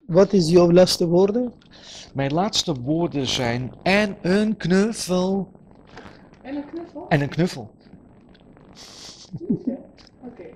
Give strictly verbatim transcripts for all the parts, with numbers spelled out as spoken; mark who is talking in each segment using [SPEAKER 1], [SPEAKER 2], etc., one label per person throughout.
[SPEAKER 1] Wat is jouw laatste woorden?
[SPEAKER 2] Mijn laatste woorden zijn en een knuffel.
[SPEAKER 3] En een knuffel?
[SPEAKER 2] En een knuffel.
[SPEAKER 3] Oké. Okay.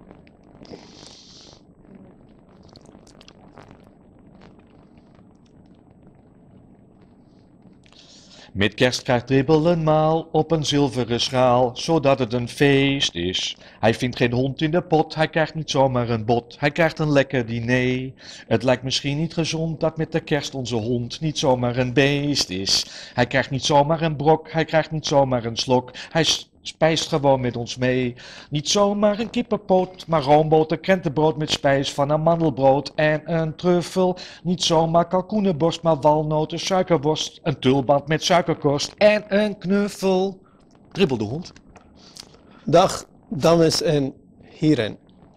[SPEAKER 2] Met kerst krijgt Dribbel een maal op een zilveren schaal, zodat het een feest is. Hij vindt geen hond in de pot, hij krijgt niet zomaar een bot, hij krijgt een lekker diner. Het lijkt misschien niet gezond dat met de kerst onze hond niet zomaar een beest is. Hij krijgt niet zomaar een brok, hij krijgt niet zomaar een slok, hij spijst gewoon met ons mee. Niet zomaar een kippenpoot, maar roomboter, krentenbrood met spijs van amandelbrood en een truffel. Niet zomaar kalkoenenborst, maar walnoten, suikerworst, een tulband met suikerkorst en een knuffel. Dribbel de hond.
[SPEAKER 1] Dag, dames en heren.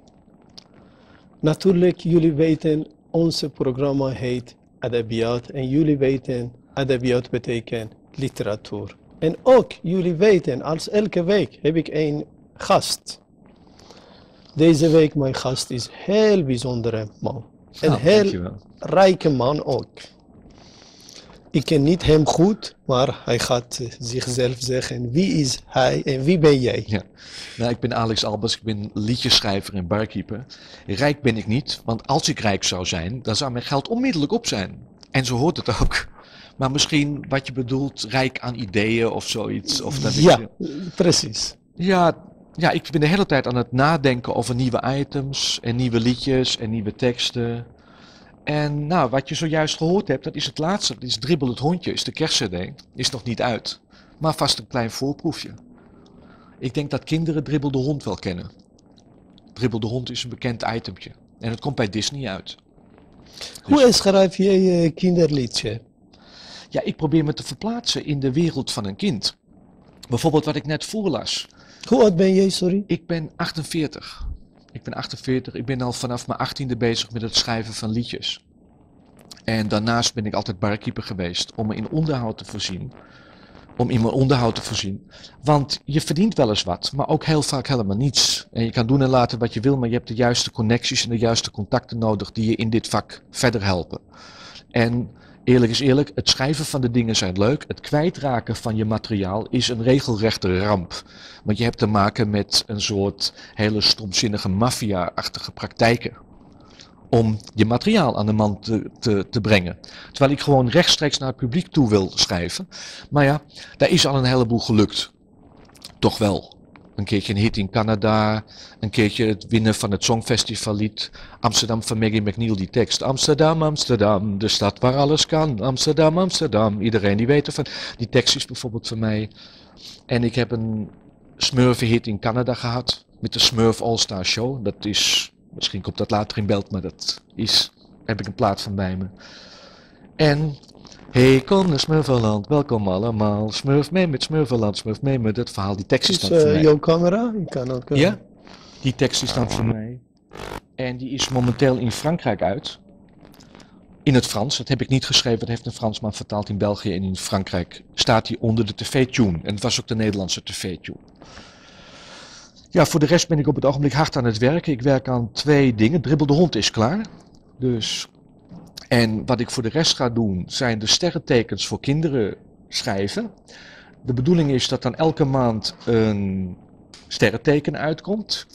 [SPEAKER 1] Natuurlijk, jullie weten, ons programma heet Adabiat. En jullie weten, Adabiat betekent literatuur. En ook, jullie weten, als elke week heb ik een gast. Deze week, mijn gast is een heel bijzondere man. Een
[SPEAKER 2] Nou,
[SPEAKER 1] heel
[SPEAKER 2] dankjewel.
[SPEAKER 1] rijke man ook. Ik ken niet hem goed, maar hij gaat eh, zichzelf zeggen, wie is hij en wie ben jij?
[SPEAKER 2] Ja. Nou, ik ben Alex Albers, ik ben liedjeschrijver en barkeeper. Rijk ben ik niet, want als ik rijk zou zijn, dan zou mijn geld onmiddellijk op zijn. En zo hoort het ook. Maar misschien wat je bedoelt, rijk aan ideeën of zoiets. Of dat
[SPEAKER 1] Ja,
[SPEAKER 2] ik,
[SPEAKER 1] precies.
[SPEAKER 2] ja, ja, ik ben de hele tijd aan het nadenken over nieuwe items en nieuwe liedjes en nieuwe teksten. En nou, wat je zojuist gehoord hebt, dat is het laatste. Dat is Dribbel het hondje, is de kerstcd. Is nog niet uit, maar vast een klein voorproefje. Ik denk dat kinderen Dribbel de hond wel kennen. Dribbel de hond is een bekend itemtje. En het komt bij Disney uit.
[SPEAKER 1] Hoe schrijf jij een kinderliedje?
[SPEAKER 2] Ja, ik probeer me te verplaatsen in de wereld van een kind. Bijvoorbeeld wat ik net voorlas.
[SPEAKER 1] Hoe oud ben jij, sorry?
[SPEAKER 2] Ik ben achtenveertig. Ik ben achtenveertig. Ik ben al vanaf mijn achttiende bezig met het schrijven van liedjes. En daarnaast ben ik altijd barkeeper geweest om me in onderhoud te voorzien. Om in mijn onderhoud te voorzien. Want je verdient wel eens wat, maar ook heel vaak helemaal niets. En je kan doen en laten wat je wil, maar je hebt de juiste connecties en de juiste contacten nodig die je in dit vak verder helpen. En eerlijk is eerlijk, het schrijven van de dingen zijn leuk. Het kwijtraken van je materiaal is een regelrechte ramp. Want je hebt te maken met een soort hele stomzinnige maffia-achtige praktijken. Om je materiaal aan de man te, te, te brengen. Terwijl ik gewoon rechtstreeks naar het publiek toe wil schrijven. Maar ja, daar is al een heleboel gelukt. Toch wel. Een keertje een hit in Canada. Een keertje het winnen van het Songfestivallied. Amsterdam van Maggie McNeil, die tekst. Amsterdam, Amsterdam, de stad waar alles kan. Amsterdam, Amsterdam. Iedereen die weet ervan. Die tekst is bijvoorbeeld van mij. En ik heb een Smurfen-hit in Canada gehad. Met de Smurf All-Star Show. Dat is... Misschien komt dat later in beeld, maar dat is, heb ik een plaat van bij me. En, hey kom naar Smurfeland, welkom allemaal. Smurf mee met Smurfeland, Smurf mee met het verhaal. Die tekst is
[SPEAKER 1] Is
[SPEAKER 2] dan voor
[SPEAKER 1] uh,
[SPEAKER 2] mij.
[SPEAKER 1] jouw camera? Ik kan ook... uh,
[SPEAKER 2] Ja, die tekst is dan voor mij. En die is momenteel in Frankrijk uit. In het Frans, dat heb ik niet geschreven, dat heeft een Fransman vertaald in België. En in Frankrijk staat hij onder de tv-tune. En het was ook de Nederlandse tv-tune. Ja, voor de rest ben ik op het ogenblik hard aan het werken. Ik werk aan twee dingen. Dribbel de hond is klaar. Dus, en wat ik voor de rest ga doen, zijn de sterrentekens voor kinderen schrijven. De bedoeling is dat dan elke maand een sterrenteken uitkomt.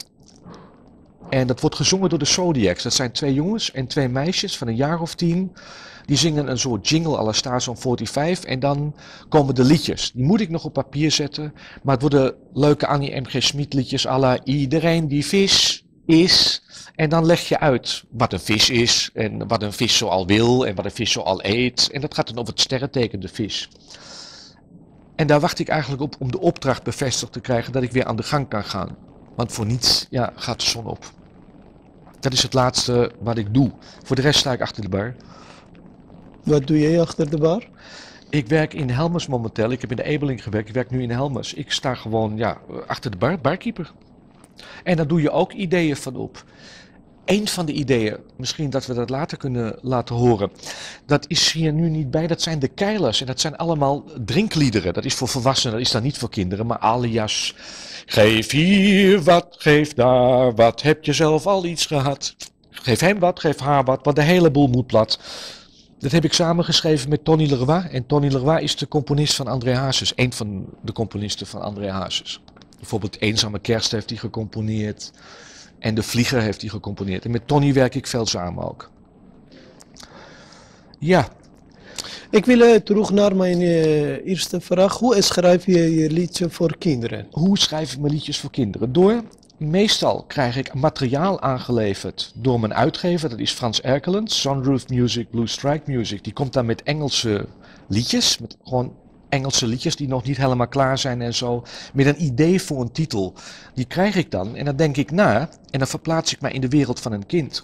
[SPEAKER 2] En dat wordt gezongen door de Zodiacs. Dat zijn twee jongens en twee meisjes van een jaar of tien. Die zingen een soort jingle à la Stars on vijfenveertig en dan komen de liedjes. Die moet ik nog op papier zetten, maar het worden leuke Annie M G Schmid liedjes à la iedereen die vis is. En dan leg je uit wat een vis is en wat een vis zoal wil en wat een vis zoal eet. En dat gaat dan over het sterrenteken de vis. En daar wacht ik eigenlijk op om de opdracht bevestigd te krijgen dat ik weer aan de gang kan gaan. Want voor niets ja, gaat de zon op. Dat is het laatste wat ik doe. Voor de rest sta ik achter de bar.
[SPEAKER 1] Wat doe jij achter de bar?
[SPEAKER 2] Ik werk in Helmers momenteel. Ik heb in de Ebeling gewerkt. Ik werk nu in Helmers. Ik sta gewoon ja, achter de bar, barkeeper. En daar doe je ook ideeën van op. Eén van de ideeën, misschien dat we dat later kunnen laten horen. Dat is hier nu niet bij. Dat zijn de keilers. En dat zijn allemaal drinkliederen. Dat is voor volwassenen, dat is dan niet voor kinderen. Maar alias, geef hier wat, geef daar wat. Heb je zelf al iets gehad? geef hem wat, geef haar wat, want de hele boel moet plat. Dat heb ik samengeschreven met Tony Leroy. En Tony Leroy is de componist van André Hazes. Een van de componisten van André Hazes. Bijvoorbeeld Eenzame Kerst heeft hij gecomponeerd. En De Vlieger heeft hij gecomponeerd. En met Tony werk ik veel samen ook. Ja.
[SPEAKER 1] Ik wil uh, terug naar mijn uh, eerste vraag. Hoe schrijf je je liedje voor kinderen?
[SPEAKER 2] Hoe schrijf ik mijn liedjes voor kinderen? Door, meestal krijg ik materiaal aangeleverd door mijn uitgever. Dat is Frans Erkelend, Sunroof Music, Blue Strike Music. Die komt dan met Engelse liedjes, met gewoon Engelse liedjes die nog niet helemaal klaar zijn en zo. Met een idee voor een titel. Die krijg ik dan en dan denk ik na en dan verplaats ik mij in de wereld van een kind.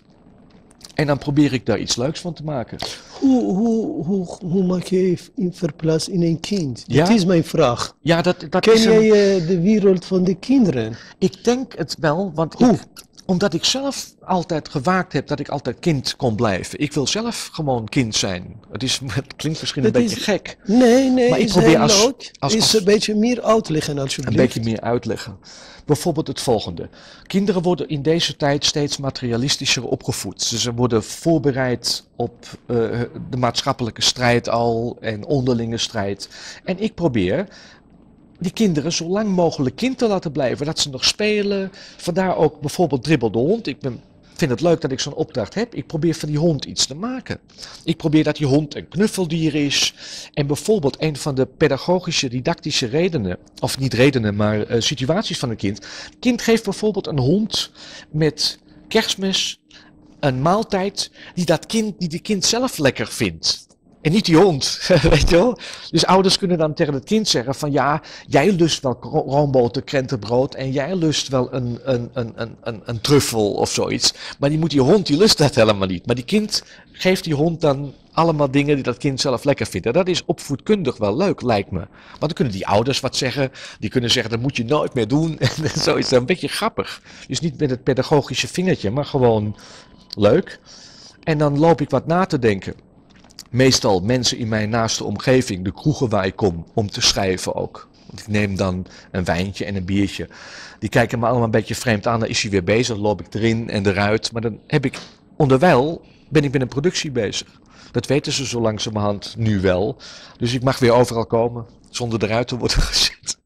[SPEAKER 2] En dan probeer ik daar iets leuks van te maken.
[SPEAKER 1] Hoe, hoe, hoe, hoe maak je je in verplaatst in een kind?
[SPEAKER 2] Ja?
[SPEAKER 1] Dat is mijn vraag.
[SPEAKER 2] Ja, dat, dat
[SPEAKER 1] Ken
[SPEAKER 2] is een...
[SPEAKER 1] jij uh, de wereld van de kinderen?
[SPEAKER 2] Ik denk het wel, want
[SPEAKER 1] Hoe?
[SPEAKER 2] ik, omdat ik zelf altijd gewaakt heb dat ik altijd kind kon blijven. Ik wil zelf gewoon kind zijn. Het, is, het klinkt misschien een
[SPEAKER 1] Dat
[SPEAKER 2] beetje
[SPEAKER 1] is-
[SPEAKER 2] gek.
[SPEAKER 1] Nee, nee,
[SPEAKER 2] Maar ik
[SPEAKER 1] is
[SPEAKER 2] probeer
[SPEAKER 1] heel
[SPEAKER 2] als-
[SPEAKER 1] leuk.
[SPEAKER 2] als-
[SPEAKER 1] is
[SPEAKER 2] als-
[SPEAKER 1] een beetje meer uitleggen
[SPEAKER 2] Een
[SPEAKER 1] alsjeblieft.
[SPEAKER 2] beetje meer uitleggen. Bijvoorbeeld het volgende. Kinderen worden in deze tijd steeds materialistischer opgevoed. Dus ze worden voorbereid op uh, de maatschappelijke strijd al en onderlinge strijd. En ik probeer die kinderen zo lang mogelijk kind te laten blijven. Dat ze nog spelen. Vandaar ook bijvoorbeeld Dribbel de Hond. Ik ben, vind het leuk dat ik zo'n opdracht heb. Ik probeer van die hond iets te maken. Ik probeer dat die hond een knuffeldier is. En bijvoorbeeld een van de pedagogische, didactische redenen, of niet redenen, maar uh, situaties van een kind. Het kind geeft bijvoorbeeld een hond met Kerstmis een maaltijd die dat kind, die die kind zelf lekker vindt. En niet die hond, weet je wel. Dus ouders kunnen dan tegen het kind zeggen van ja, jij lust wel ro- roomboter, krentenbrood en jij lust wel een, een, een, een, een, een truffel of zoiets. Maar die, moet die hond, die lust dat helemaal niet. Maar die kind geeft die hond dan allemaal dingen die dat kind zelf lekker vindt. En dat is opvoedkundig wel leuk, lijkt me. Want dan kunnen die ouders wat zeggen. Die kunnen zeggen, dat moet je nooit meer doen. En zo is dat een beetje grappig. Dus niet met het pedagogische vingertje, maar gewoon leuk. En dan loop ik wat na te denken. Meestal mensen in mijn naaste omgeving, de kroegen waar ik kom, om te schrijven ook. Want ik neem dan een wijntje en een biertje. Die kijken me allemaal een beetje vreemd aan. Dan is hij weer bezig, dan loop ik erin en eruit. Maar dan heb ik, onderwijl ben ik met een productie bezig. Dat weten ze zo langzamerhand nu wel. Dus ik mag weer overal komen, zonder eruit te worden gezet.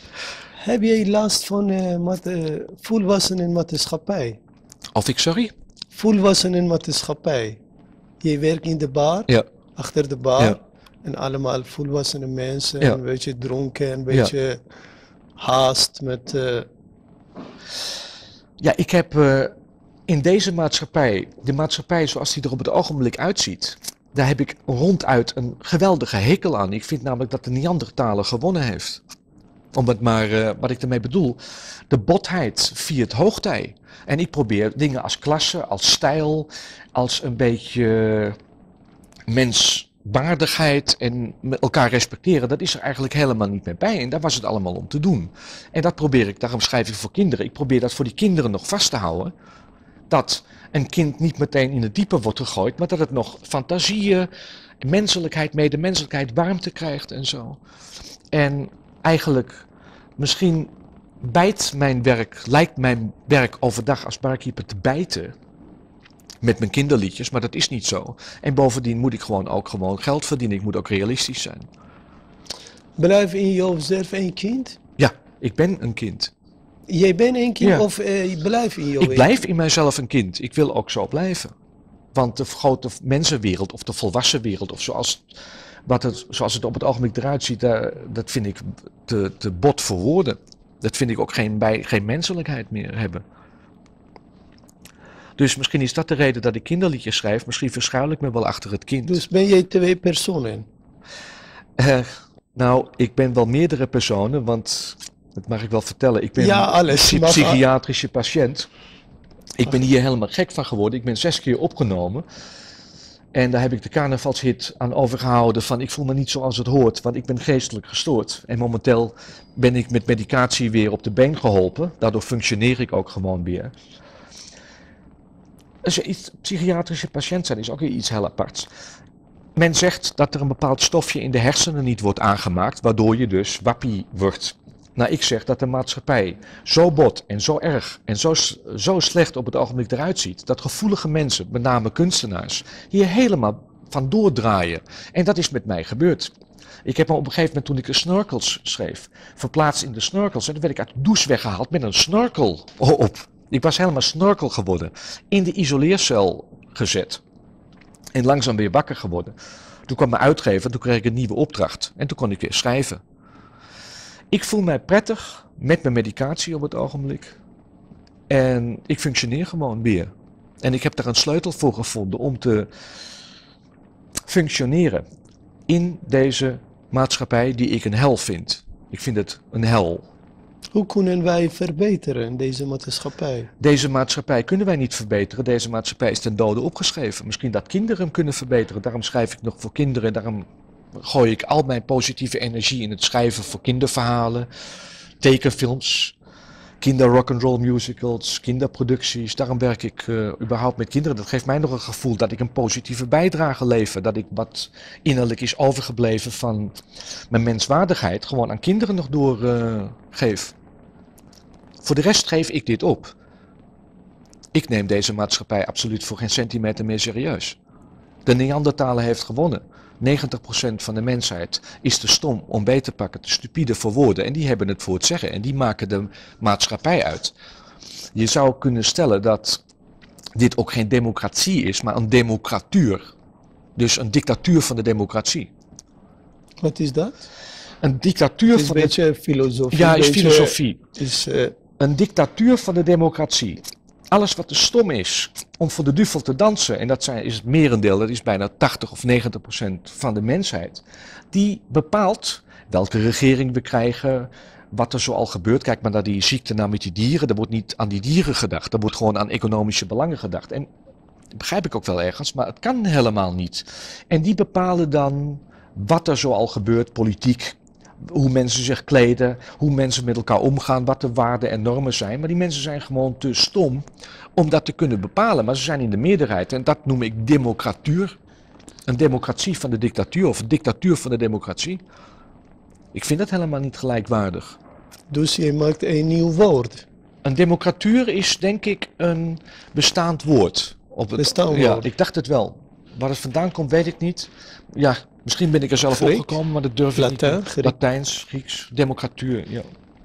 [SPEAKER 1] Heb jij last van uh, mat- uh, volwassenen maatschappij?
[SPEAKER 2] Of ik, sorry?
[SPEAKER 1] Volwassenen maatschappij. Je werkt in de bar,
[SPEAKER 2] Ja.
[SPEAKER 1] achter de bar.
[SPEAKER 2] Ja.
[SPEAKER 1] En allemaal volwassene mensen,
[SPEAKER 2] Ja.
[SPEAKER 1] een beetje dronken, een beetje haast met... uh,
[SPEAKER 2] Ja, ik heb uh, in deze maatschappij, de maatschappij zoals die er op het ogenblik uitziet, daar heb ik ronduit een geweldige hekel aan. Ik vind namelijk dat de Neandertaler gewonnen heeft. Om het maar, uh, wat ik ermee bedoel, de botheid viert hoogtij. En ik probeer dingen als klasse, als stijl, als een beetje menswaardigheid en met elkaar respecteren, dat is er eigenlijk helemaal niet meer bij. En daar was het allemaal om te doen. En dat probeer ik, daarom schrijf ik voor kinderen, ik probeer dat voor die kinderen nog vast te houden. Dat een kind niet meteen in het diepe wordt gegooid, maar dat het nog fantasieën, menselijkheid, medemenselijkheid, warmte krijgt en zo. En eigenlijk, misschien bijt mijn werk, lijkt mijn werk overdag als barkeeper te bijten met mijn kinderliedjes, maar dat is niet zo. En bovendien moet ik gewoon ook gewoon geld verdienen, ik moet ook realistisch zijn.
[SPEAKER 1] Blijf in jezelf een kind?
[SPEAKER 2] Ja, ik ben een kind.
[SPEAKER 1] Jij bent een kind
[SPEAKER 2] Ja.
[SPEAKER 1] of uh, je blijft in jou
[SPEAKER 2] Ik
[SPEAKER 1] een
[SPEAKER 2] blijf in mijzelf een kind, ik wil ook zo blijven. Want de grote mensenwereld of de volwassen wereld of zoals, wat het, zoals het op het ogenblik eruit ziet, daar, dat vind ik te, te bot voor woorden. Dat vind ik ook geen, bij, geen menselijkheid meer hebben. Dus misschien is dat de reden dat ik kinderliedjes schrijf. Misschien verschuil ik me wel achter het kind.
[SPEAKER 1] Dus ben jij twee personen?
[SPEAKER 2] Uh, nou, ik ben wel meerdere personen, want dat mag ik wel vertellen. Ik ben
[SPEAKER 1] Ja, alles.
[SPEAKER 2] psy-
[SPEAKER 1] Mag-
[SPEAKER 2] psychiatrische patiënt. Ik ben hier helemaal gek van geworden. Ik ben zes keer opgenomen. En daar heb ik de carnavalshit aan overgehouden van ik voel me niet zoals het hoort, want ik ben geestelijk gestoord. En momenteel ben ik met medicatie weer op de been geholpen. Daardoor functioneer ik ook gewoon weer. Dus iets, psychiatrische patiënt zijn is ook weer iets heel aparts. Men zegt dat er een bepaald stofje in de hersenen niet wordt aangemaakt, waardoor je dus wappie wordt. Nou, ik zeg dat de maatschappij zo bot en zo erg en zo, zo slecht op het ogenblik eruit ziet, dat gevoelige mensen, met name kunstenaars, hier helemaal van doordraaien. En dat is met mij gebeurd. Ik heb me op een gegeven moment, toen ik de snorkels schreef, verplaatst in de snorkels. En toen werd ik uit de douche weggehaald met een snorkel op. Ik was helemaal snorkel geworden. In de isoleercel gezet. En langzaam weer wakker geworden. Toen kwam mijn uitgever, toen kreeg ik een nieuwe opdracht. En toen kon ik weer schrijven. Ik voel mij prettig met mijn medicatie op het ogenblik. En ik functioneer gewoon weer. En ik heb daar een sleutel voor gevonden om te functioneren in deze maatschappij die ik een hel vind. Ik vind het een hel.
[SPEAKER 1] Hoe kunnen wij verbeteren deze maatschappij?
[SPEAKER 2] Deze maatschappij kunnen wij niet verbeteren. Deze maatschappij is ten dode opgeschreven. Misschien dat kinderen hem kunnen verbeteren. Daarom schrijf ik nog voor kinderen. Daarom gooi ik al mijn positieve energie in het schrijven voor kinderverhalen, tekenfilms, kinder rock'n'roll musicals, kinderproducties. Daarom werk ik uh, überhaupt met kinderen. Dat geeft mij nog een gevoel dat ik een positieve bijdrage lever. Dat ik wat innerlijk is overgebleven van mijn menswaardigheid gewoon aan kinderen nog doorgeef. Uh, Voor de rest geef ik dit op. Ik neem deze maatschappij absoluut voor geen centimeter meer serieus. De Neandertaler heeft gewonnen. negentig procent van de mensheid is te stom om beet te pakken, te stupide voor woorden. En die hebben het voor het zeggen. En die maken de maatschappij uit. Je zou kunnen stellen dat dit ook geen democratie is, maar een democratuur. Dus een dictatuur van de democratie.
[SPEAKER 1] Wat is dat?
[SPEAKER 2] Een dictatuur
[SPEAKER 1] Het is
[SPEAKER 2] van
[SPEAKER 1] een
[SPEAKER 2] de...
[SPEAKER 1] beetje filosofie.
[SPEAKER 2] Ja, is
[SPEAKER 1] beetje-
[SPEAKER 2] filosofie.
[SPEAKER 1] Is, uh,
[SPEAKER 2] Een dictatuur van de democratie. Alles wat te stom is om voor de duivel te dansen, en dat zijn, is het merendeel, dat is bijna tachtig of negentig procent van de mensheid, die bepaalt welke regering we krijgen, wat er zoal gebeurt. Kijk maar naar die ziekte nou met die dieren, er wordt niet aan die dieren gedacht, er wordt gewoon aan economische belangen gedacht. En dat begrijp ik ook wel ergens, maar het kan helemaal niet. En die bepalen dan wat er zoal gebeurt, politiek, hoe mensen zich kleden, hoe mensen met elkaar omgaan, wat de waarden en normen zijn. Maar die mensen zijn gewoon te stom om dat te kunnen bepalen. Maar ze zijn in de meerderheid en dat noem ik democratuur. Een democratie van de dictatuur of een dictatuur van de democratie. Ik vind dat helemaal niet gelijkwaardig.
[SPEAKER 1] dus je maakt een nieuw woord.
[SPEAKER 2] Een democratuur is denk ik een bestaand woord. Op het,
[SPEAKER 1] Bestaand
[SPEAKER 2] ja,
[SPEAKER 1] woord.
[SPEAKER 2] ik dacht het wel. Waar het vandaan komt weet ik niet. Ja, misschien ben ik er zelf
[SPEAKER 1] Griek?
[SPEAKER 2] opgekomen, maar dat durf ik
[SPEAKER 1] Latijn,
[SPEAKER 2] niet.
[SPEAKER 1] Griek.
[SPEAKER 2] Latijns, Grieks, democratuur, ja.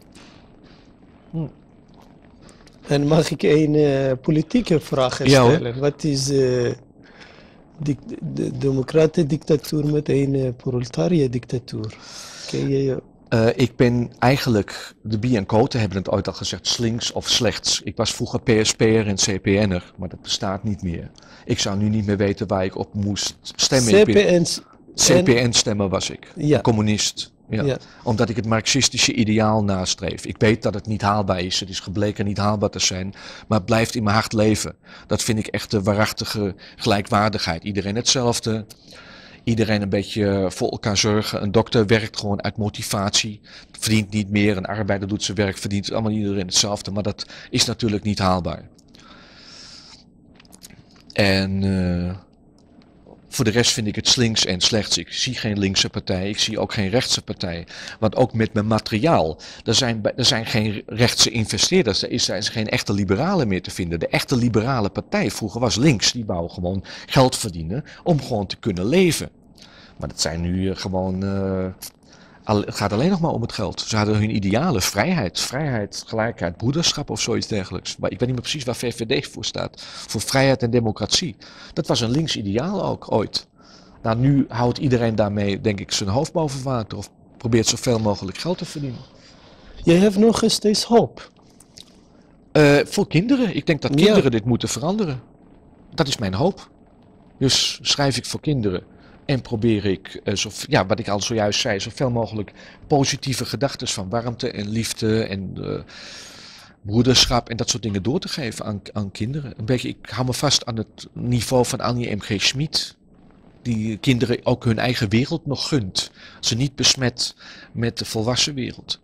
[SPEAKER 1] En mag ik een uh, politieke vraag
[SPEAKER 2] Ja, hoor.
[SPEAKER 1] stellen? Wat is uh, de, de democratische dictatuur met een uh, proletariër dictatuur? Ken je?
[SPEAKER 2] Uh, ik ben eigenlijk, de Bie en Cote hebben het ooit al gezegd, slinks of slechts. Ik was vroeger P S P'er en C P N'er, maar dat bestaat niet meer. Ik zou nu niet meer weten waar ik op moest stemmen. Ik ben-
[SPEAKER 1] C P N's.
[SPEAKER 2] C P N-stemmer was ik,
[SPEAKER 1] Ja.
[SPEAKER 2] een communist. Ja.
[SPEAKER 1] Ja.
[SPEAKER 2] Omdat ik het marxistische ideaal nastreef. Ik weet dat het niet haalbaar is, het is gebleken niet haalbaar te zijn, maar het blijft in mijn hart leven. Dat vind ik echt de waarachtige gelijkwaardigheid. Iedereen hetzelfde, iedereen een beetje voor elkaar zorgen. Een dokter werkt gewoon uit motivatie, verdient niet meer. Een arbeider doet zijn werk, verdient allemaal iedereen hetzelfde, maar dat is natuurlijk niet haalbaar. En uh, voor de rest vind ik het slinks en slechts. Ik zie geen linkse partij, ik zie ook geen rechtse partij. Want ook met mijn materiaal, er zijn, er zijn geen rechtse investeerders, er is- er zijn geen echte liberalen meer te vinden. De echte liberale partij vroeger was links, die wou gewoon geld verdienen om gewoon te kunnen leven. Maar dat zijn nu uh, gewoon, uh, al, het gaat alleen nog maar om het geld. Ze hadden hun idealen, vrijheid, vrijheid, gelijkheid, broederschap of zoiets dergelijks. Maar ik weet niet meer precies waar V V D voor staat. Voor vrijheid en democratie. Dat was een links ideaal ook ooit. Nou, nu houdt iedereen daarmee, denk ik, zijn hoofd boven water of probeert zoveel mogelijk geld te verdienen.
[SPEAKER 1] Je hebt nog steeds hoop.
[SPEAKER 2] Uh, voor kinderen. Ik denk dat
[SPEAKER 1] Ja.
[SPEAKER 2] kinderen dit moeten veranderen. Dat is mijn hoop. Dus schrijf ik voor kinderen en probeer ik, uh, zo, ja, wat ik al zojuist zei, zoveel mogelijk positieve gedachten van warmte en liefde en uh, broederschap en dat soort dingen door te geven aan, aan kinderen. Een beetje, ik hou me vast aan het niveau van Annie M G Schmid. Die kinderen ook hun eigen wereld nog gunt. Ze niet besmet met de volwassen wereld.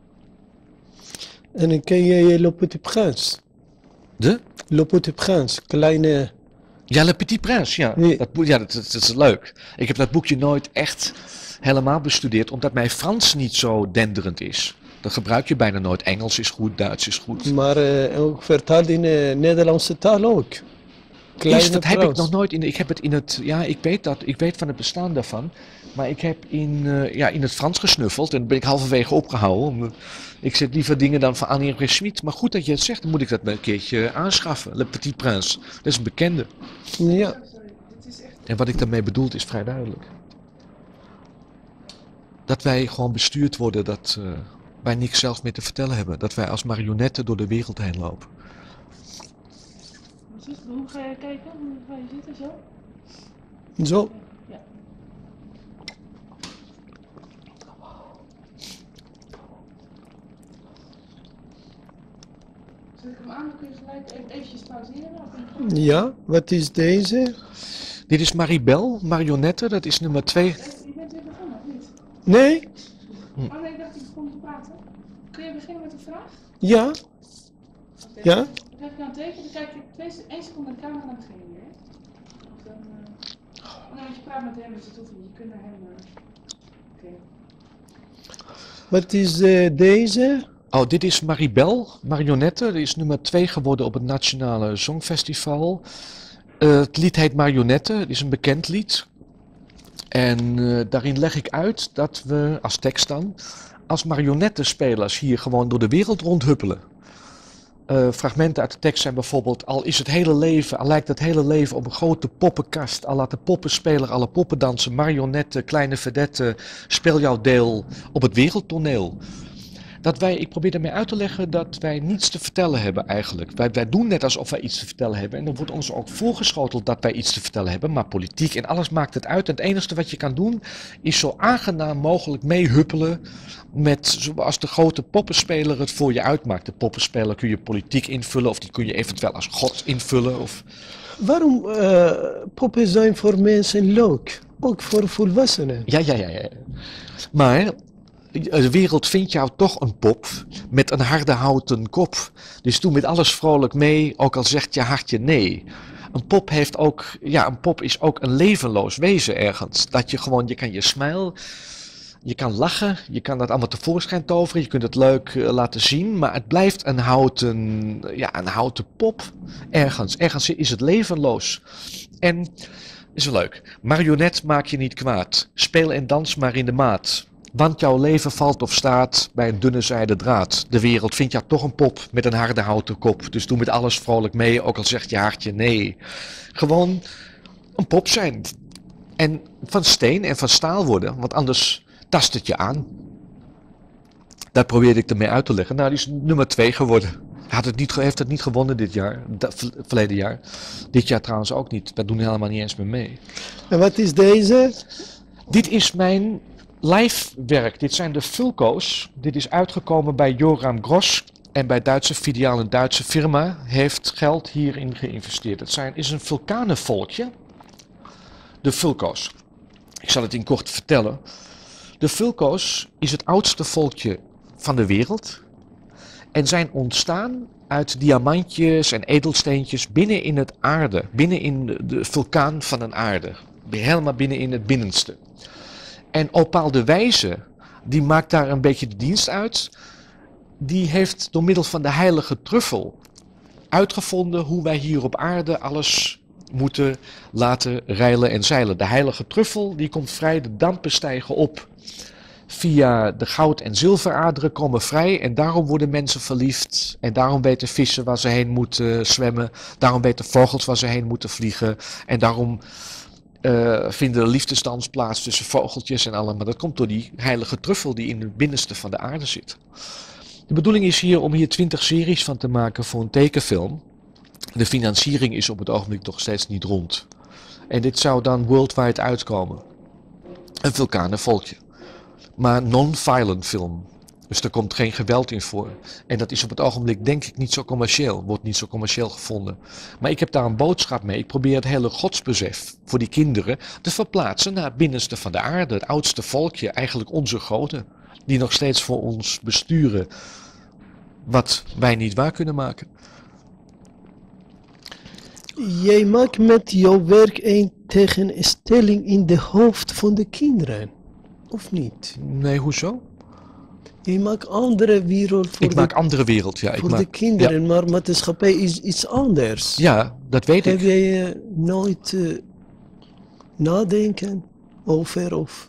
[SPEAKER 1] En ken je Le Petit Prince?
[SPEAKER 2] De?
[SPEAKER 1] Le Petit Prince, kleine...
[SPEAKER 2] Ja, Le Petit Prince, ja.
[SPEAKER 1] Nee.
[SPEAKER 2] Dat, boek- ja, dat, dat, dat is leuk. Ik heb dat boekje nooit echt helemaal bestudeerd, omdat mijn Frans niet zo denderend is. Dat gebruik je bijna nooit. Engels is goed, Duits is goed.
[SPEAKER 1] Maar uh, ook vertaald in de Nederlandse taal ook. Kleine
[SPEAKER 2] Is, dat heb ik
[SPEAKER 1] praus.
[SPEAKER 2] nog nooit in. Ik heb het in het. Ja, ik weet dat. Ik weet van het bestaan daarvan. Maar ik heb in, uh, ja, in het Frans gesnuffeld en dan ben ik halverwege opgehouden. Om, uh, ik zet liever dingen dan van Annie Resmit. Maar goed dat je het zegt, dan moet ik dat een keertje aanschaffen. Le Petit Prince. Dat is een bekende.
[SPEAKER 1] Ja.
[SPEAKER 3] Sorry, dit is echt...
[SPEAKER 2] En wat ik daarmee bedoel is vrij duidelijk. Dat wij gewoon bestuurd worden, dat uh, wij niks zelf meer te vertellen hebben. Dat wij als marionetten door de wereld heen lopen.
[SPEAKER 3] Wat is het? Hoe ga je kijken? Hoe ga je zitten zo?
[SPEAKER 1] Zo.
[SPEAKER 3] Ja. Zet ik hem aan, dan kun je gelijk even eventjes pauzeren. Of een...
[SPEAKER 1] Ja, wat is deze?
[SPEAKER 2] Dit is Maribel, marionette, dat is nummer twee.
[SPEAKER 3] Je bent weer begonnen, of niet?
[SPEAKER 1] Nee?
[SPEAKER 3] Oh nee, ik dacht dat ik begon te praten. Kun je beginnen met een vraag?
[SPEAKER 1] Ja.
[SPEAKER 3] Oké.
[SPEAKER 1] Ja?
[SPEAKER 3] Dan geef ik jou een teken, dan kijk ik twee, één seconde naar de camera en dan begin je weer. Of dan... Uh... Oh, nee, want je praat met hem, dus dat hoeft niet. Je kunt naar hem... Uh... Oké. Okay.
[SPEAKER 1] Wat is uh, deze?
[SPEAKER 2] Oh, dit is Maribel, marionette. Die is nummer twee geworden op het Nationale Songfestival. Uh, het lied heet Marionette, het is een bekend lied. En uh, daarin leg ik uit dat we, als tekst dan, als marionettenspelers hier gewoon door de wereld rondhuppelen. Uh, fragmenten uit de tekst zijn bijvoorbeeld, al is het hele leven, al lijkt het hele leven op een grote poppenkast, al laat de poppenspeler alle poppen dansen, marionetten, kleine vedetten, speel jouw deel op het wereldtoneel. Dat wij, ik probeer daarmee uit te leggen dat wij niets te vertellen hebben eigenlijk. Wij, wij doen net alsof wij iets te vertellen hebben en dan wordt ons ook voorgeschoteld dat wij iets te vertellen hebben, maar politiek en alles maakt het uit. En het enige wat je kan doen is zo aangenaam mogelijk meehuppelen met zoals de grote poppenspeler het voor je uitmaakt. De poppenspeler kun je politiek invullen of die kun je eventueel als god invullen. Of...
[SPEAKER 1] Waarom uh, poppen zijn voor mensen leuk? Ook voor volwassenen?
[SPEAKER 2] Ja, ja, ja, ja. Maar... de wereld vindt jou toch een pop met een harde houten kop. Dus doe met alles vrolijk mee, ook al zegt je hartje nee. Een pop heeft ook, ja, een pop is ook een levenloos wezen ergens. Dat je gewoon, je kan je smile, je kan lachen, je kan dat allemaal tevoorschijn toveren, je kunt het leuk uh, laten zien, maar het blijft een houten, ja, een houten pop ergens. Ergens is het levenloos. En is wel leuk. Marionet maak je niet kwaad. Speel en dans maar in de maat. Want jouw leven valt of staat bij een dunne zijden draad. De wereld vindt jou toch een pop met een harde houten kop. Dus doe met alles vrolijk mee, ook al zegt je hartje nee. Gewoon een pop zijn. En van steen en van staal worden, want anders tast het je aan. Daar probeerde ik ermee uit te leggen. Nou, die is nummer twee geworden. Hij had het niet, heeft het niet gewonnen dit jaar, dat, verleden jaar. Dit jaar trouwens ook niet. We doen helemaal niet eens meer mee.
[SPEAKER 1] En wat is deze?
[SPEAKER 2] Dit is mijn... live werk. Dit zijn de Fulco's. Dit is uitgekomen bij Joram Gross en bij Duitse filiaal, een Duitse firma, heeft geld hierin geïnvesteerd. Het zijn, is een vulkanenvolkje. De Fulco's. Ik zal het in kort vertellen. De Fulco's is het oudste volkje van de wereld en zijn ontstaan uit diamantjes en edelsteentjes binnen in het aarde, binnen in de, de vulkaan van een aarde. Helemaal binnen in het binnenste. En Opal de Wijze, die maakt daar een beetje de dienst uit. Die heeft door middel van de heilige truffel uitgevonden hoe wij hier op aarde alles moeten laten reilen en zeilen. De heilige truffel, die komt vrij, de dampen stijgen op via de goud- en zilveraderen komen vrij. En daarom worden mensen verliefd. En daarom weten vissen waar ze heen moeten zwemmen. Daarom weten vogels waar ze heen moeten vliegen. En daarom... Uh, vinden er liefdesdans plaats tussen vogeltjes en allemaal. Dat komt door die heilige truffel die in het binnenste van de aarde zit. De bedoeling is hier om hier twintig series van te maken voor een tekenfilm. De financiering is op het ogenblik nog steeds niet rond. En dit zou dan worldwide uitkomen. Een vulkanenvolkje. Maar non-violent film. Dus er komt geen geweld in voor. En dat is op het ogenblik denk ik niet zo commercieel. Wordt niet zo commercieel gevonden. Maar ik heb daar een boodschap mee. Ik probeer het hele godsbesef voor die kinderen te verplaatsen naar het binnenste van de aarde. Het oudste volkje, eigenlijk onze goden. Die nog steeds voor ons besturen wat wij niet waar kunnen maken.
[SPEAKER 1] Jij maakt met jouw werk een tegenstelling in de hoofd van de kinderen. Of niet?
[SPEAKER 2] Nee, hoezo?
[SPEAKER 1] Je maakt andere wereld voor,
[SPEAKER 2] Ik
[SPEAKER 1] de,
[SPEAKER 2] maak andere wereld, ja. Ik
[SPEAKER 1] voor de
[SPEAKER 2] maak,
[SPEAKER 1] kinderen, maar maatschappij is iets anders.
[SPEAKER 2] ja, dat weet
[SPEAKER 1] Heb
[SPEAKER 2] ik.
[SPEAKER 1] jij eh, nooit eh, nadenken over of...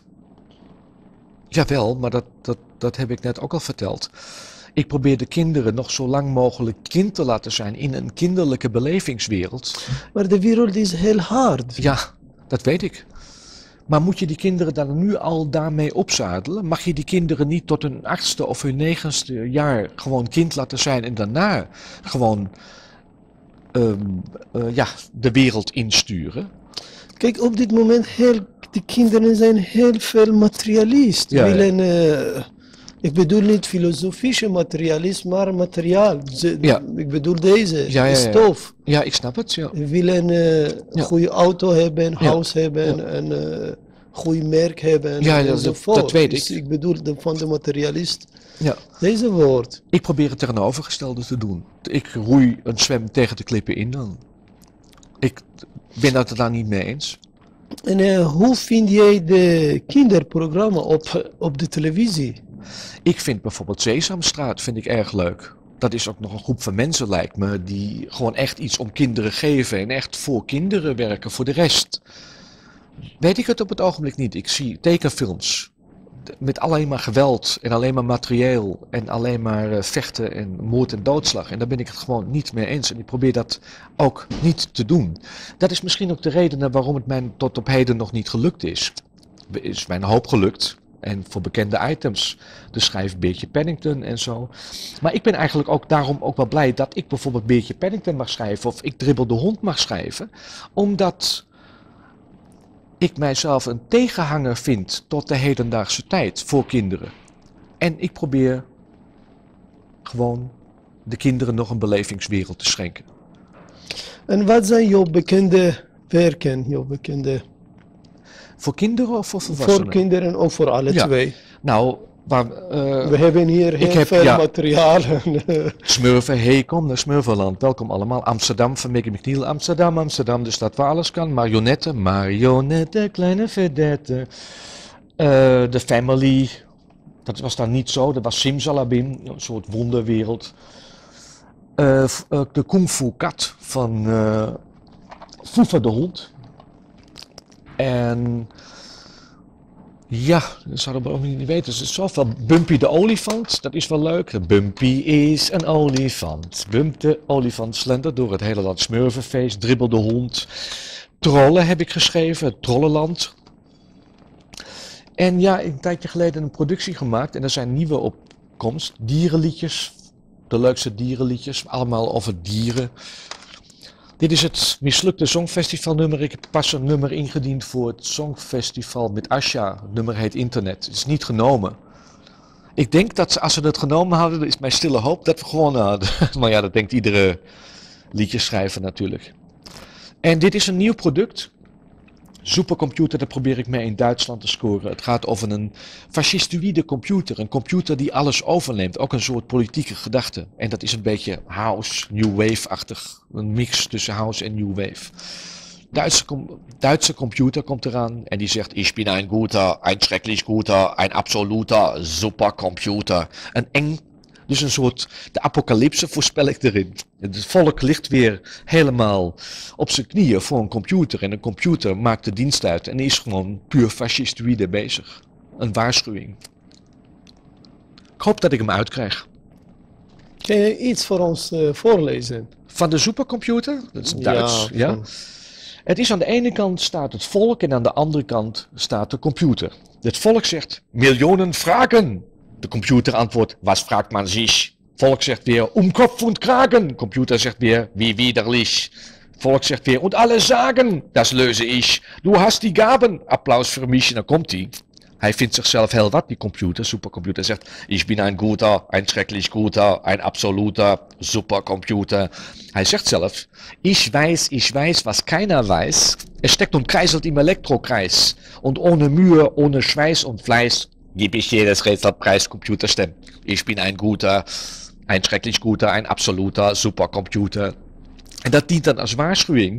[SPEAKER 2] Jawel, maar dat, dat, dat heb ik net ook al verteld. Ik probeer de kinderen nog zo lang mogelijk kind te laten zijn in een kinderlijke belevingswereld.
[SPEAKER 1] Maar de wereld is heel hard.
[SPEAKER 2] Ja, dat weet ik. Maar moet je die kinderen dan nu al daarmee opzadelen? Mag je die kinderen niet tot hun achtste of hun negenste jaar gewoon kind laten zijn en daarna gewoon um, uh, ja, de wereld insturen?
[SPEAKER 1] Kijk, op dit moment, heel, de kinderen zijn heel veel materialist.
[SPEAKER 2] Ja, ja.
[SPEAKER 1] Willen, eh, ik bedoel niet filosofische materialist, maar materiaal. Ze,
[SPEAKER 2] Ja.
[SPEAKER 1] Ik bedoel deze,
[SPEAKER 2] Ja, ja, ja.
[SPEAKER 1] stof.
[SPEAKER 2] Ja, ik snap het. Ja.
[SPEAKER 1] Ze willen eh, een
[SPEAKER 2] Ja.
[SPEAKER 1] goede auto hebben,
[SPEAKER 2] Ja.
[SPEAKER 1] huis hebben,
[SPEAKER 2] Ja.
[SPEAKER 1] een eh goed merk hebben
[SPEAKER 2] Ja, dat-
[SPEAKER 1] enzovoort.
[SPEAKER 2] dat weet
[SPEAKER 1] Dus
[SPEAKER 2] ik.
[SPEAKER 1] ik bedoel de, van de materialist
[SPEAKER 2] Ja.
[SPEAKER 1] deze woord.
[SPEAKER 2] Ik probeer het tegenovergestelde te doen. Ik roei een zwem tegen de klippen in dan. Ik ben het er daar niet mee eens.
[SPEAKER 1] En eh, hoe vind jij de kinderprogramma op, op de televisie?
[SPEAKER 2] Ik vind bijvoorbeeld Sesamstraat vind ik erg leuk. Dat is ook nog een groep van mensen, lijkt me, die gewoon echt iets om kinderen geven en echt voor kinderen werken. Voor de rest weet ik het op het ogenblik niet. Ik zie tekenfilms met alleen maar geweld en alleen maar materieel en alleen maar eh, vechten en moord en doodslag. En daar ben ik het gewoon niet mee eens. En ik probeer dat ook niet te doen. Dat is misschien ook de reden waarom het mij tot op heden nog niet gelukt is. Het is mij een hoop gelukt. En voor bekende items, de schrijf Beertje Paddington en zo. Maar ik ben eigenlijk ook daarom ook wel blij dat ik bijvoorbeeld Beertje Paddington mag schrijven of ik Dribbel de Hond mag schrijven. Omdat ik mijzelf een tegenhanger vind tot de hedendaagse tijd voor kinderen. En ik probeer gewoon de kinderen nog een belevingswereld te schenken.
[SPEAKER 1] En wat zijn jouw bekende werken, jouw bekende
[SPEAKER 2] Voor kinderen of voor volwassenen?
[SPEAKER 1] voor kinderen of voor alle
[SPEAKER 2] Ja.
[SPEAKER 1] twee?
[SPEAKER 2] Nou, waar, eh,
[SPEAKER 1] We hebben hier heel
[SPEAKER 2] heb-
[SPEAKER 1] veel
[SPEAKER 2] ja.
[SPEAKER 1] materiaal.
[SPEAKER 2] Smurfen, hey kom naar Smurfenland, welkom allemaal. Amsterdam van Mickey McNeil, Amsterdam, Amsterdam, de stad waar alles kan. Marionetten, marionetten, kleine vedette. Eh, The Family, dat was dan niet zo, dat was Simsalabim, een soort wonderwereld. Eh, f- eh, de Kung Fu Kat van eh Foefa de Hond. En ja, dat zouden we ook niet weten. Er is zoveel. Bumpy de olifant, dat is wel leuk. Bumpy is een olifant. Bump de olifant slendert door het hele land. Smurfenfeest, Dribbel de Hond. Trollen heb ik geschreven, het Trollenland. En ja, een tijdje geleden een productie gemaakt en er zijn nieuwe opkomst. Dierenliedjes, de leukste dierenliedjes, allemaal over dieren. Dit is het mislukte Songfestivalnummer. Ik heb pas een nummer ingediend voor het Songfestival met Asja. Het nummer heet Internet. Het is niet genomen. Ik denk dat ze, als ze het genomen hadden, dat is mijn stille hoop dat we gewonnen hadden. Maar ja, dat denkt iedere liedjeschrijver natuurlijk. En dit is een nieuw product. Supercomputer, daar probeer ik mee in Duitsland te scoren. Het gaat over een fascistoïde computer. Een computer die alles overneemt. Ook een soort politieke gedachte. En dat is een beetje house, new wave-achtig. Een mix tussen house en new wave. Duitse, com Duitse computer komt eraan en die zegt: Ik bin ein guter, ein schrecklich guter, ein absoluter supercomputer. Een eng, dus een soort, de apocalypse voorspel ik erin. Het volk ligt weer helemaal op zijn knieën voor een computer. En een computer maakt de dienst uit en is gewoon puur fascistoïde bezig. Een waarschuwing. Ik hoop dat ik hem uitkrijg.
[SPEAKER 1] Kan je iets voor ons eh, voorlezen?
[SPEAKER 2] Van de supercomputer, dat is Duits, ja.
[SPEAKER 1] van-
[SPEAKER 2] Het is aan de ene kant staat het volk en aan de andere kant staat de computer. Het volk zegt miljoenen vragen. De computer antwoordt, was fragt man sich? Volk zegt weer, um Kopf und Kragen. Computer zegt weer, wie widerlich. Volk zegt weer, und alle sagen, das löse ich. Du hast die Gaben. Applaus für mich. En dan komt hij. Hij vindt zichzelf heel wat, die computer, supercomputer. Zegt, ich bin ein guter, ein schrecklich guter, ein absoluter supercomputer. Hij zegt zelf, ich weiß, ich weiß, was keiner weiß. Es steckt und kreiselt im Elektrokreis. Und ohne Mühe, ohne Schweiß und Fleiß, gebe ich jedes Rätsel preis, Computerstem. Ich bin ein guter, ein schrecklich guter, ein absoluter supercomputer. En dat dient dan als waarschuwing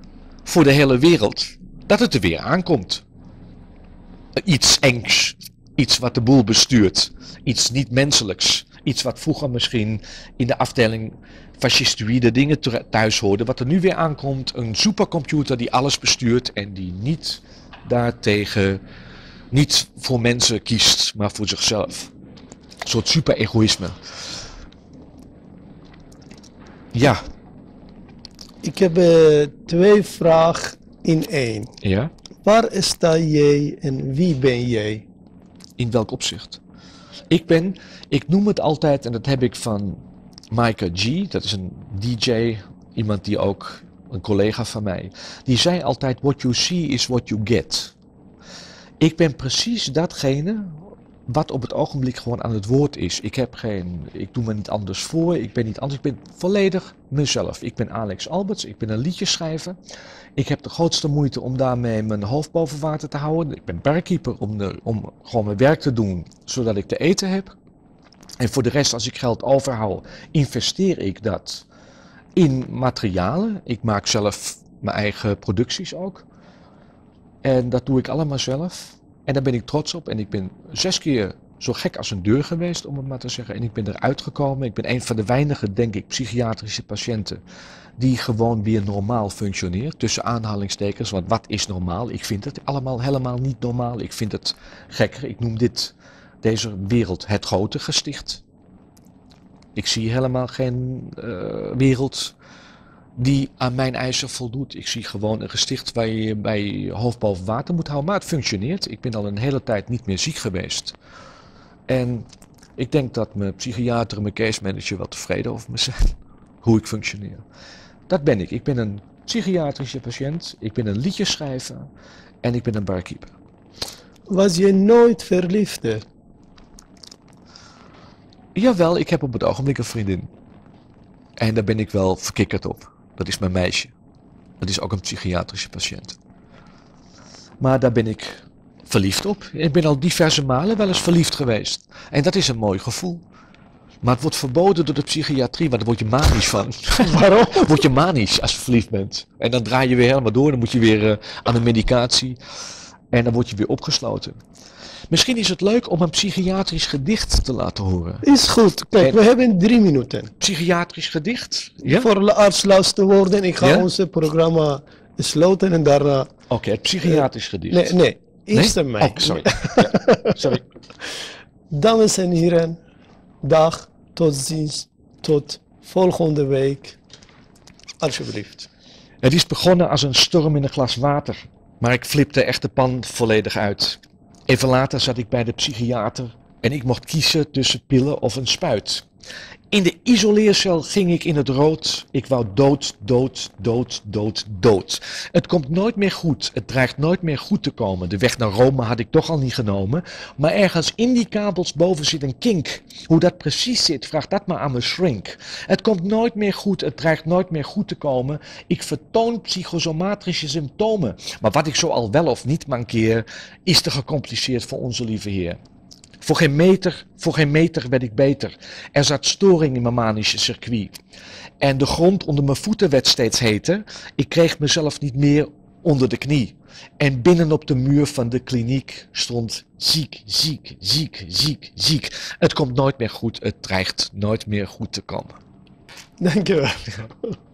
[SPEAKER 2] voor de hele wereld, dat het er weer aankomt. Iets engs. Iets wat de boel bestuurt. Iets niet menselijks. Iets wat vroeger misschien in de afdeling fascistoïde dingen thuis hoorde. Wat er nu weer aankomt. Een supercomputer die alles bestuurt. En die niet daartegen, niet voor mensen kiest, maar voor zichzelf. Een soort super-egoïsme. Ja.
[SPEAKER 1] Ik heb uh, twee vragen in één.
[SPEAKER 2] Ja?
[SPEAKER 1] Waar sta jij en wie ben jij?
[SPEAKER 2] In welk opzicht? Ik ben, ik noem het altijd, en dat heb ik van Micah G, dat is een D J, iemand die ook, een collega van mij, die zei altijd, what you see is what you get. Ik ben precies datgene wat op het ogenblik gewoon aan het woord is. Ik heb geen, ik doe me niet anders voor, ik ben niet anders, ik ben volledig mezelf. Ik ben Alex Alberts, ik ben een liedjeschrijver. Ik heb de grootste moeite om daarmee mijn hoofd boven water te houden. Ik ben barkeeper om, de, om gewoon mijn werk te doen, zodat ik te eten heb. En voor de rest, als ik geld overhoud, investeer ik dat in materialen. Ik maak zelf mijn eigen producties ook. En dat doe ik allemaal zelf. En daar ben ik trots op. En ik ben zes keer zo gek als een deur geweest, om het maar te zeggen. En ik ben eruit gekomen. Ik ben een van de weinige, denk ik, psychiatrische patiënten die gewoon weer normaal functioneert. Tussen aanhalingstekens, want wat is normaal? Ik vind het allemaal helemaal niet normaal. Ik vind het gekker. Ik noem dit, deze wereld, het grote gesticht. Ik zie helemaal geen uh, wereld die aan mijn eisen voldoet. Ik zie gewoon een gesticht waar je bij je hoofd boven water moet houden. Maar het functioneert. Ik ben al een hele tijd niet meer ziek geweest. En ik denk dat mijn psychiater en mijn case manager wel tevreden over me zijn. Hoe ik functioneer. Dat ben ik. Ik ben een psychiatrische patiënt. Ik ben een liedjeschrijver. En ik ben een barkeeper.
[SPEAKER 1] Was je nooit verliefd?
[SPEAKER 2] Jawel, ik heb op het ogenblik een vriendin. En daar ben ik wel verkikkerd op. Dat is mijn meisje. Dat is ook een psychiatrische patiënt. Maar daar ben ik verliefd op. Ik ben al diverse malen wel eens verliefd geweest. En dat is een mooi gevoel. Maar het wordt verboden door de psychiatrie, want daar word je manisch van.
[SPEAKER 1] Waarom?
[SPEAKER 2] Word je manisch als je verliefd bent. En dan draai je weer helemaal door. Dan moet je weer uh, aan de medicatie. En dan word je weer opgesloten. Misschien is het leuk om een psychiatrisch gedicht te laten horen.
[SPEAKER 1] Is goed. Kijk,
[SPEAKER 2] En-
[SPEAKER 1] we hebben drie minuten.
[SPEAKER 2] Psychiatrisch gedicht? Ja?
[SPEAKER 1] Voor de als laatste woorden. Ik ga
[SPEAKER 2] Ja?
[SPEAKER 1] ons programma sluiten en daarna...
[SPEAKER 2] Oké, okay, het psychiatrisch gedicht.
[SPEAKER 1] Nee, nee. Eerst
[SPEAKER 2] Nee?
[SPEAKER 1] aan mij.
[SPEAKER 2] Oh, sorry. Ja, sorry.
[SPEAKER 1] Dames en heren, dag, tot ziens, tot volgende week. Alsjeblieft.
[SPEAKER 2] Het is begonnen als een storm in een glas water, maar ik flipte echt de pan volledig uit. Even later zat ik bij de psychiater en ik mocht kiezen tussen pillen of een spuit. In de isoleercel ging ik in het rood. Ik wou dood, dood, dood, dood, dood. Het komt nooit meer goed. Het dreigt nooit meer goed te komen. De weg naar Rome had ik toch al niet genomen. Maar ergens in die kabels boven zit een kink. Hoe dat precies zit, vraag dat maar aan mijn shrink. Het komt nooit meer goed. Het dreigt nooit meer goed te komen. Ik vertoon psychosomatische symptomen. Maar wat ik zo al wel of niet mankeer, is te gecompliceerd voor onze lieve Heer. Voor geen meter, voor geen meter werd ik beter. Er zat storing in mijn manische circuit. En de grond onder mijn voeten werd steeds heter. Ik kreeg mezelf niet meer onder de knie. En binnen op de muur van de kliniek stond ziek, ziek, ziek, ziek, ziek. Het komt nooit meer goed, het dreigt nooit meer goed te komen.
[SPEAKER 1] Dank je wel.